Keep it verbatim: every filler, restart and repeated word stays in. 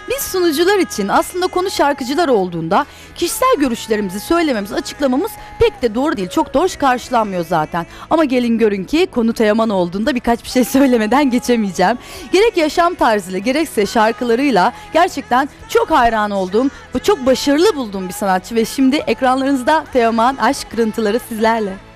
Biz sunucular için aslında konu şarkıcılar olduğunda kişisel görüşlerimizi söylememiz, açıklamamız pek de doğru değil. Çok da hoş karşılanmıyor zaten. Ama gelin görün ki konu Teoman olduğunda birkaç bir şey söylemeden geçemeyeceğim. Gerek yaşam tarzıyla gerekse şarkılarıyla gerçekten çok hayran olduğum ve çok başarılı bulduğum bir sanatçı ve şimdi ekranlarınızda Teoman Aşk Kırıntıları sizlerle.